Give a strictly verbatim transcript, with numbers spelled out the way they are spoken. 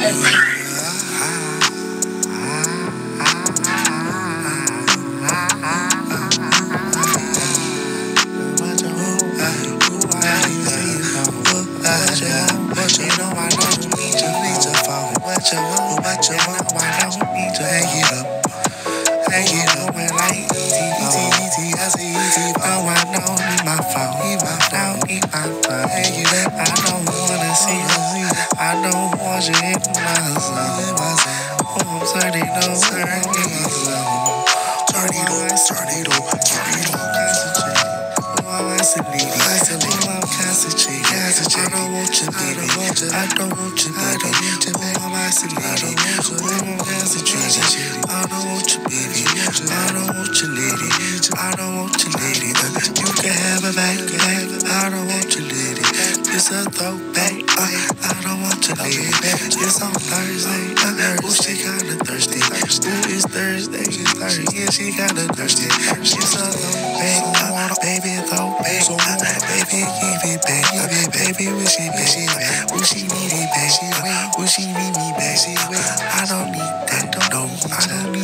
What you know I don't need you, need to fall. What you want, what you want, I don't need to hang it up. Hang it up when like easy, easy, easy, I say easy. Oh, I know need my phone, need my phone, need my phone. Hang it up, I don't wanna see you. I don't want you in my zone. Oh, I'm turning on, turning on. Tornado, tornado, tornado. I'm isolated, isolated. I'm concentrated, concentrated. I don't want you, baby. I don't want you, baby. Oh, I'm isolated. Oh, I'm concentrated. I don't want you, baby. I don't want you, lady. I don't want you, lady. You can have a back, back. I don't want you, lady. It's a throwback. Uh, I don't want you, lady. It's on Thursday. Uh, oh, she kinda thirsty. Ooh, it's Thursday. She's thirsty. Yeah, she kinda thirsty. She's a throwback. Uh, baby, throwback. So, uh, baby, give it back. Uh, baby, will she be? She will she need it back? She will she need me back? She I don't need that. No, I don't need